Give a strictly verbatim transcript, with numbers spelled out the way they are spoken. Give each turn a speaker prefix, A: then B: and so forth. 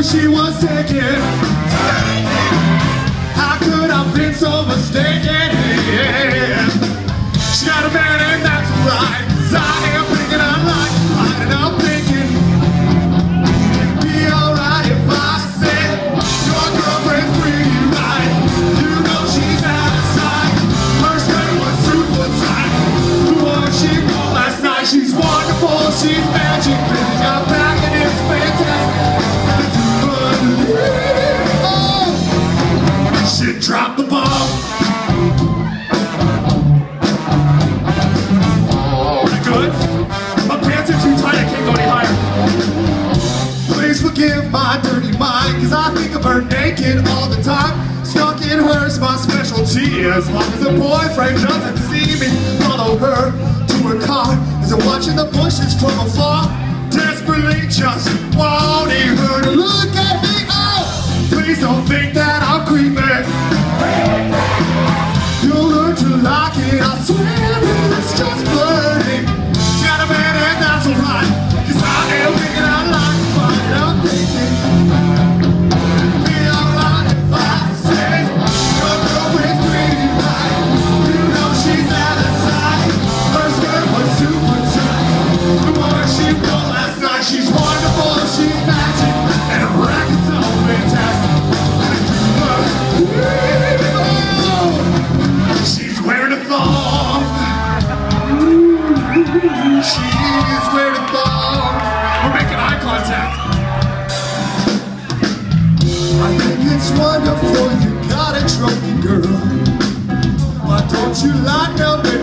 A: she was taken. How could I have been so mistaken? She got a man and that's right, 'cause I am thinking I like right, and I'm thinking it'd be alright if I said your girlfriend's pretty right. You know she's out of sight. Her skirt was super tight. The one she wore last night. She's wonderful, she's magic. Baby got back and it's fantastic. Oh, she dropped the ball. Forgive my dirty mind, 'cause I think of her naked all the time. Stuck in her's my specialty. As long as her boyfriend doesn't see me, follow her to her car as I'm watching the bushes from afar. Desperately just wanting her to look at me. Oh, please don't think that I'm creeping. You'll learn to like it, I swear it's just flirting. Got a man and that's alright, 'cause I am thinking I like it. I'm thinking it'd be alright if I said your girlfriend's pretty right. You know she's out of sight. Her skirt was super tight. The one she wore last night. She's wonderful, she's magic, and her racket's so fantastic. She's wearing a thong. She's wearing a thong. We're making eye contact. I think it's wonderful you got a trophy, girl. Why don't you like them?